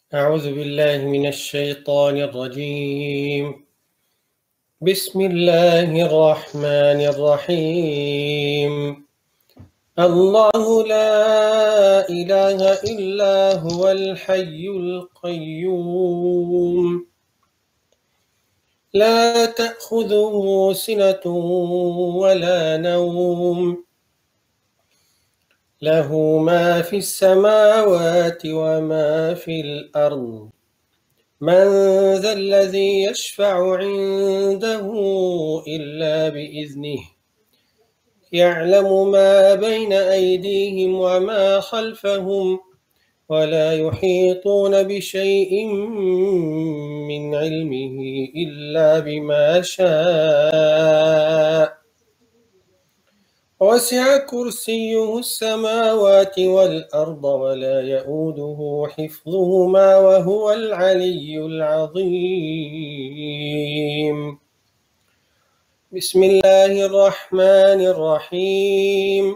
أعوذ بالله من الشيطان الرجيم. بسم الله الرحمن الرحيم. الله لا إله إلا هو الحي القيوم لا تأخذه سنة ولا نوم له ما في السماوات وما في الأرض من ذا الذي يشفع عنده إلا بإذنه يعلم ما بين أيديهم وما خلفهم ولا يحيطون بشيء من علمه إلا بما شاء وسع كرسيه السماوات والأرض ولا يؤوده حفظهما وهو العلي العظيم. بسم الله الرحمن الرحيم.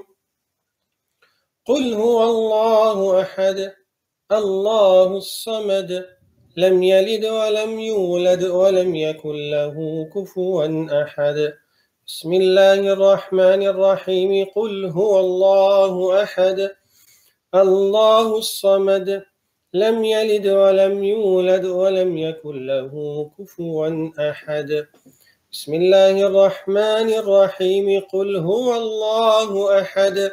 قل هو الله أحد الله الصمد لم يلد ولم يولد ولم يكن له كفوا أحد. بسم الله الرحمن الرحيم. قل هو الله أحد الله الصمد لم يلد ولم يولد ولم يكن له كفوا أحد. بسم الله الرحمن الرحيم. قل هو الله أحد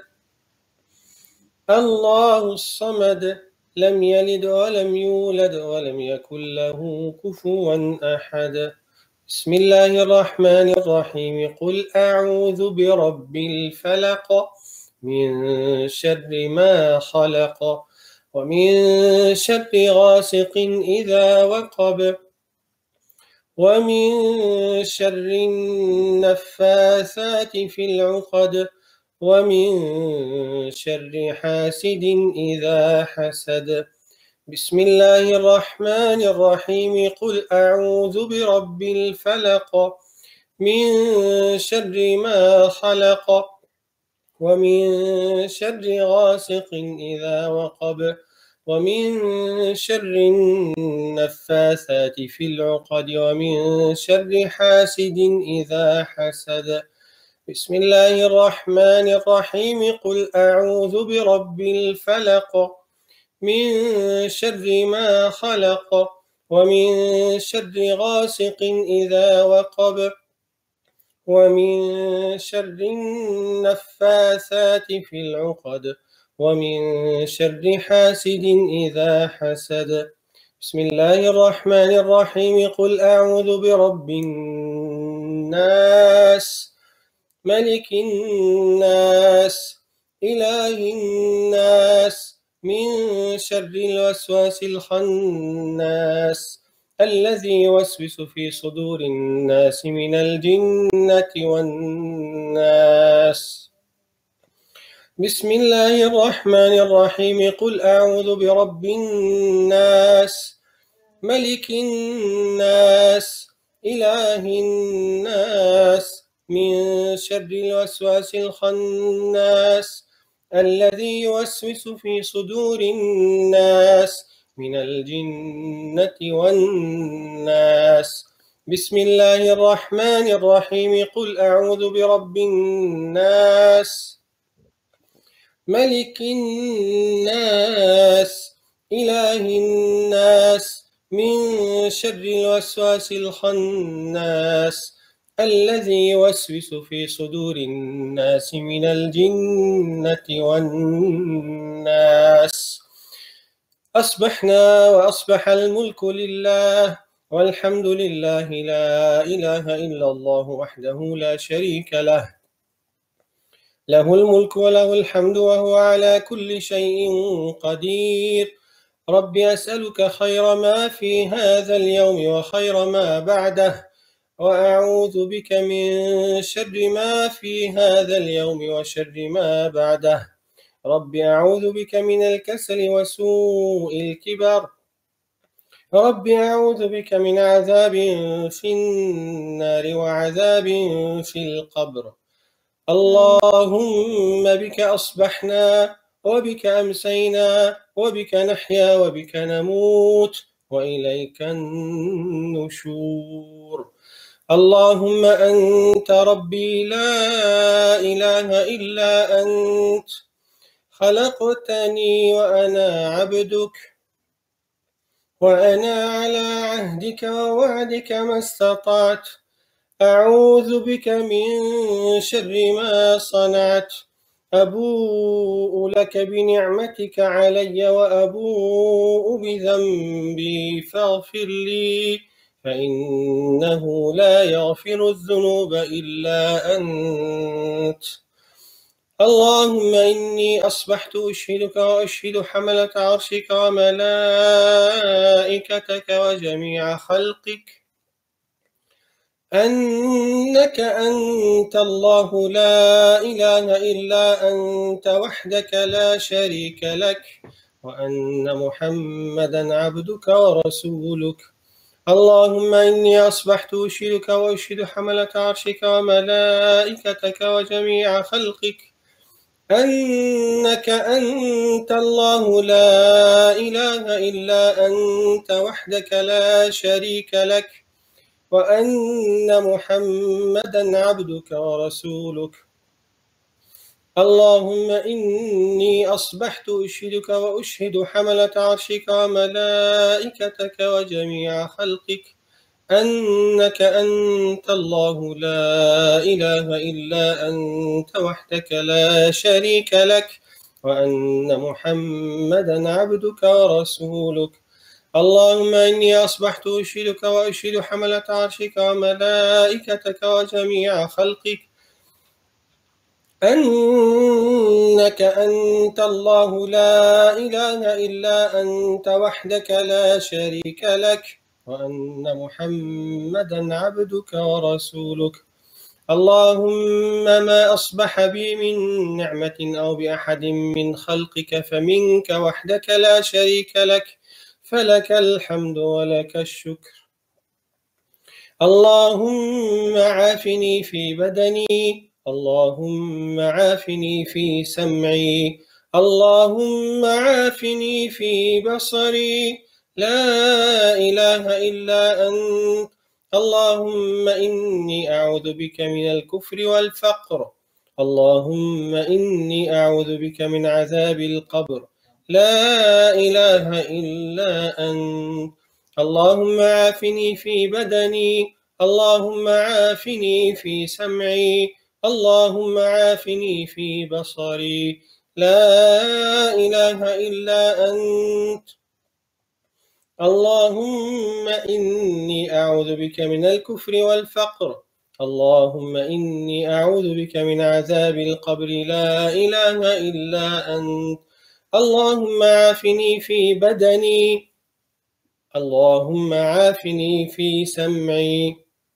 الله الصمد لم يلد ولم يولد ولم يكن له كفوا أحد. بسم الله الرحمن الرحيم. قل أعوذ برب الفلق من شر ما خلق ومن شر غاسق إذا وقب ومن شر النفاثات في العقد ومن شر حاسد إذا حسد. بسم الله الرحمن الرحيم. قل أعوذ برب الفلق من شر ما خلق ومن شر غاسق إذا وقب ومن شر النفاثات في العقد ومن شر حاسد إذا حسد. بسم الله الرحمن الرحيم. قل أعوذ برب الفلق من شر ما خلق ومن شر غاسق إذا وقب ومن شر النفاثات في العقد ومن شر حاسد إذا حسد. بسم الله الرحمن الرحيم. قل أعوذ برب الناس ملك الناس إله الناس من شر الوسواس الخناس الذي يوسوس في صدور الناس من الجنة والناس. بسم الله الرحمن الرحيم. قل أعوذ برب الناس ملك الناس إله الناس من شر الوسواس الخناس الذي يوسوس في صدور الناس من الجنة والناس. بسم الله الرحمن الرحيم. قل أعوذ برب الناس ملك الناس إله الناس من شر الوسواس الخناس الذي يوسوس في صدور الناس من الجنة والناس. أصبحنا وأصبح الملك لله والحمد لله لا إله إلا الله وحده لا شريك له له الملك وله الحمد وهو على كل شيء قدير. رب أسألك خير ما في هذا اليوم وخير ما بعده وأعوذ بك من شر ما في هذا اليوم وشر ما بعده. رب أعوذ بك من الكسل وسوء الكبر. رب أعوذ بك من عذاب في النار وعذاب في القبر. اللهم بك أصبحنا وبك أمسينا وبك نحيا وبك نموت وإليك النشور. اللهم أنت ربي لا إله إلا أنت، خلقتني وأنا عبدك، وأنا على عهدك ووعدك ما استطعت، أعوذ بك من شر ما صنعت، أبوء لك بنعمتك علي وأبوء بذنبي فاغفر لي، فإنه لا يغفر الذنوب إلا أنت. اللهم إني أصبحت أشهدك وأشهد حملة عرشك وملائكتك وجميع خلقك أنك أنت الله لا إله إلا أنت وحدك لا شريك لك، وأن محمدا عبدك ورسولك. اللهم إني أصبحت أشهدك وأشهد حملة عرشك وملائكتك وجميع خلقك أنك أنت الله لا إله إلا أنت وحدك لا شريك لك، وأن محمدا عبدك ورسولك. اللهم إني أصبحت أشهدك وأشهد حملة عرشك وملائكتك وجميع خلقك أنك أنت الله لا إله إلا أنت وحدك لا شريك لك، وأن محمدا عبدك ورسولك. اللهم إني أصبحت أشهدك وأشهد حملة عرشك وملائكتك وجميع خلقك أنك أنت الله لا إله إلا أنت وحدك لا شريك لك، وأن محمدا عبدك ورسولك. اللهم ما أصبح بي من نعمة أو بأحد من خلقك فمنك وحدك لا شريك لك، فلك الحمد ولك الشكر. اللهم عافني في بدني، اللهم عافني في سمعي، اللهم عافني في بصري، لا إله إلا أنت. اللهم إني أعوذ بك من الكفر والفقر، اللهم إني أعوذ بك من عذاب القبر، لا إله إلا أنت. اللهم عافني في بدني، اللهم عافني في سمعي، اللهم عافني في بصري، لا إله إلا أنت. اللهم إني أعوذ بك من الكفر والفقر، اللهم إني أعوذ بك من عذاب القبر، لا إله إلا أنت. اللهم عافني في بدني، اللهم عافني في سمعي،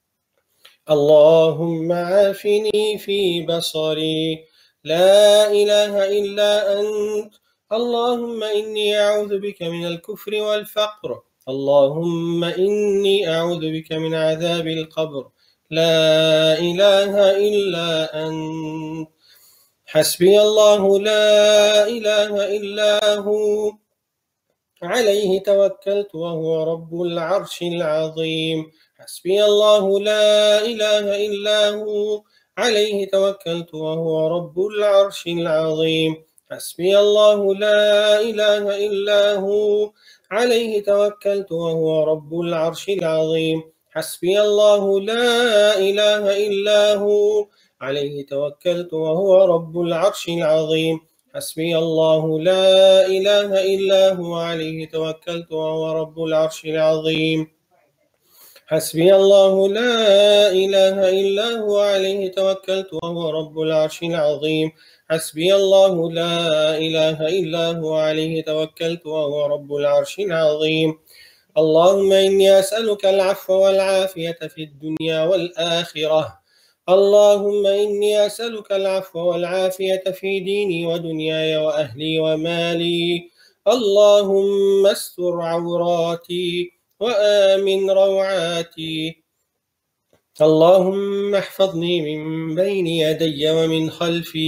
اللهم عافني في بصري، لا إله إلا أنت. اللهم إني أعوذ بك من الكفر والفقر، اللهم إني أعوذ بك من عذاب القبر، لا إله إلا أنت. حسبي الله لا إله إلا هو، عليه توكلت وهو رب العرش العظيم. حسبي الله لا إله إلا هو، عليه توكلت وهو رب العرش العظيم. حسبي الله لا إله إلا هو، عليه توكلت وهو رب العرش العظيم. حسبي الله لا إله إلا هو، عليه توكلت وهو رب العرش العظيم. حسبي الله لا إله إلا هو، عليه توكلت وهو رب العرش العظيم. حسبي الله لا إله إلا هو، عليه توكلت وهو رب العرش العظيم. حسبي الله لا إله إلا هو، عليه توكلت وهو رب العرش العظيم. اللهم إني أسألك العفو والعافية في الدنيا والآخرة. اللهم إني أسألك العفو والعافية في ديني ودنياي وأهلي ومالي. اللهم استر عوراتي وآمن روعاتي. اللهم احفظني من بين يدي ومن خلفي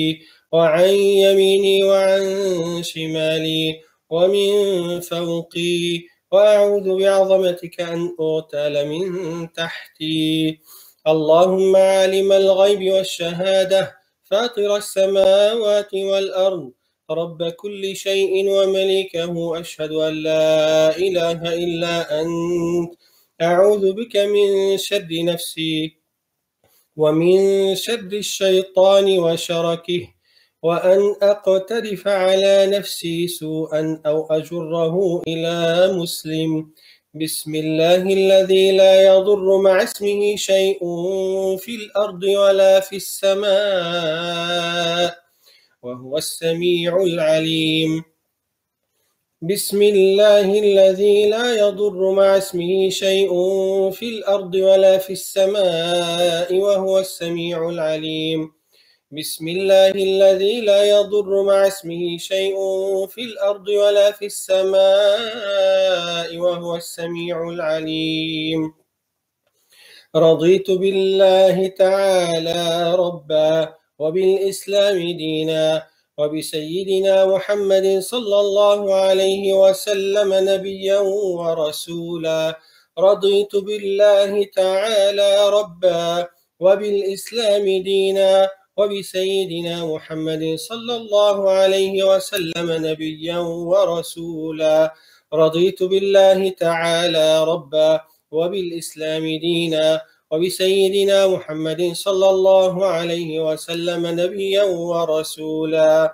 وعن يميني وعن شمالي ومن فوقي، وأعوذ بعظمتك أن أغتال من تحتي. اللهم عالم الغيب والشهادة، فاطر السماوات والأرض، رب كل شيء ومليكه، أشهد أن لا إله إلا أنت، أعوذ بك من شر نفسي ومن شر الشيطان وشركه، وأن أقترف على نفسي سوءا أو أجره إلى مسلم. بسم الله الذي لا يضر مع اسمه شيء في الأرض ولا في السماء، وهو السميع العليم. بسم الله الذي لا يضر مع اسمه شيء في الأرض ولا في السماء، وهو السميع العليم. بسم الله الذي لا يضر مع اسمه شيء في الأرض ولا في السماء، وهو السميع العليم. رضيت بالله تعالى ربا، وبالإسلام دينا، وبسيدنا محمد صلى الله عليه وسلم نبيا ورسولا. رضيت بالله تعالى ربا، وبالإسلام دينا، وبسيدنا محمد صلى الله عليه وسلم نبيا ورسولا. رضيت بالله تعالى ربا، وبالإسلام دينا، وبسيدنا محمد صلى الله عليه وسلم نبيا ورسولا.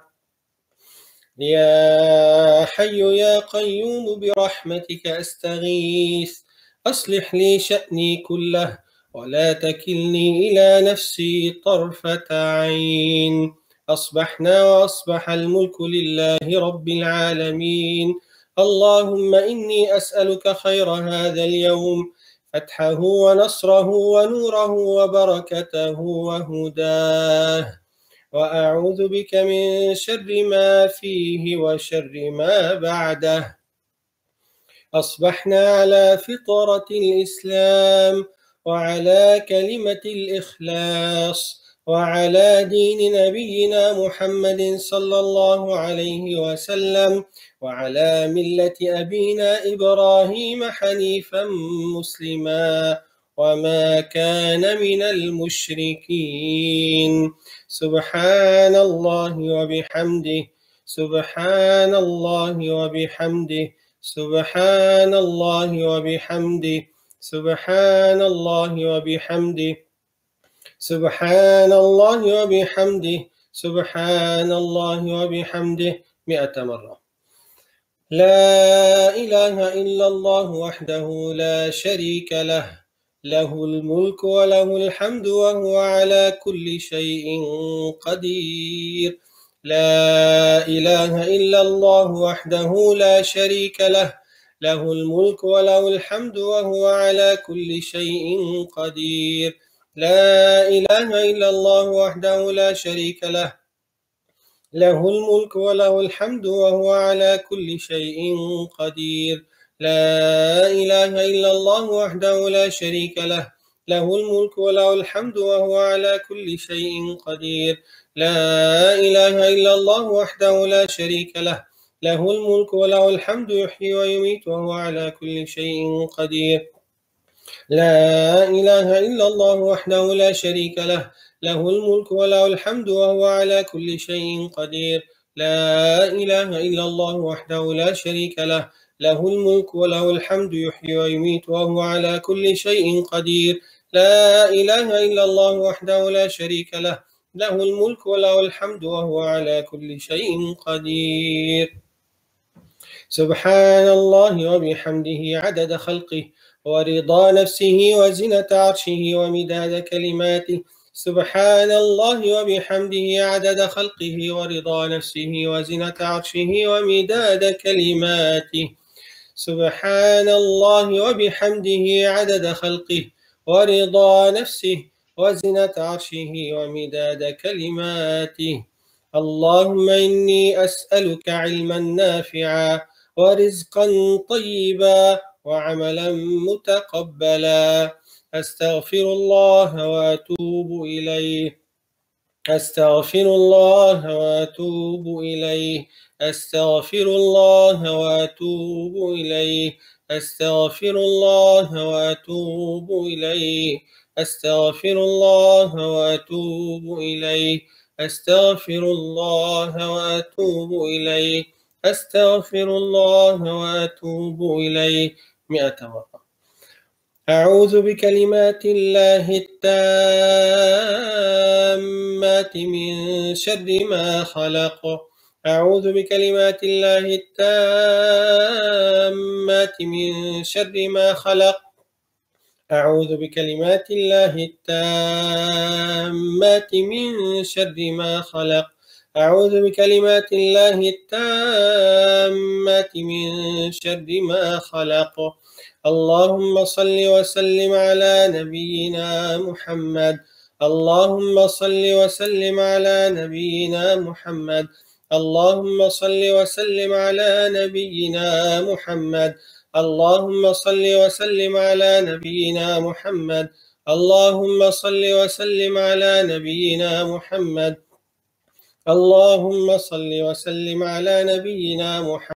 يا حي يا قيوم برحمتك أستغيث، أصلح لي شأني كله، ولا تكلني إلى نفسي طرفة عين. أصبحنا وأصبح الملك لله رب العالمين. اللهم إني أسألك خير هذا اليوم، فتحه ونصره ونوره وبركته وهداه، وأعوذ بك من شر ما فيه وشر ما بعده. أصبحنا على فطرة الإسلام، وعلى كلمة الإخلاص، وعلى دين نبينا محمد صلى الله عليه وسلم، وعلى ملة أبينا إبراهيم حنيفا مسلما، وما كان من المشركين. سبحان الله وبحمده، سبحان الله وبحمده، سبحان الله وبحمده، سبحان الله وبحمده، سبحان الله وبحمده، سبحان الله وبحمده 100 مرة. لا إله إلا الله وحده لا شريك له، له الملك وله الحمد وهو على كل شيء قدير. لا إله إلا الله وحده لا شريك له، له الملك وله الحمد وهو على كل شيء قدير. لا إله إلا الله وحده لا شريك له، له الملك وله الحمد وهو على كل شيء قدير. لا إله إلا الله وحده لا شريك له، له الملك وله الحمد وهو على كل شيء قدير. لا إله إلا الله وحده لا شريك له، له الملك وله الحمد يحيي ويميت وهو على كل شيء قدير. لا إله إلا الله وحده لا شريك له، له الملك وله الحمد وهو على كل شيء قدير. لا إله إلا الله وحده لا شريك له، له الملك وله الحمد يحيي ويميت وهو على كل شيء قدير. لا إله إلا الله وحده لا شريك له، له الملك وله الحمد وهو على كل شيء قدير. سبحان الله وبحمده عدد خلقه، ورضا نفسه، وزنة عرشه، ومداد كلماته. سبحان الله وبحمده عدد خلقه، ورضا نفسه، وزنة عرشه، ومداد كلماته. سبحان الله وبحمده عدد خلقه، ورضا نفسه، وزنة عرشه، ومداد كلماته. اللهم إني أسألك علما نافعا، ورزقا طيبا، وعملا متقبلا. أستغفر الله وأتوب إليه. أستغفر الله وأتوب إليه. أستغفر الله وأتوب إليه. أستغفر الله وأتوب إليه. أستغفر الله وأتوب إليه. أستغفر الله وأتوب إليه. أستغفر الله وأتوب إليه 100 مرة. أعوذ بكلمات الله التامات من شر ما خلق. أعوذ بكلمات الله التامات من شر ما خلق. أعوذ بكلمات الله التامات من شر ما خلق. أعوذ بكلمات الله التامات من شر ما خلق. اللهم صل وسلم على نبينا محمد. اللهم صل وسلم على نبينا محمد. اللهم صل وسلم على نبينا محمد. اللهم صل وسلم على نبينا محمد. اللهم صل وسلم على نبينا محمد. اللهم صل وسلم على نبينا محمد.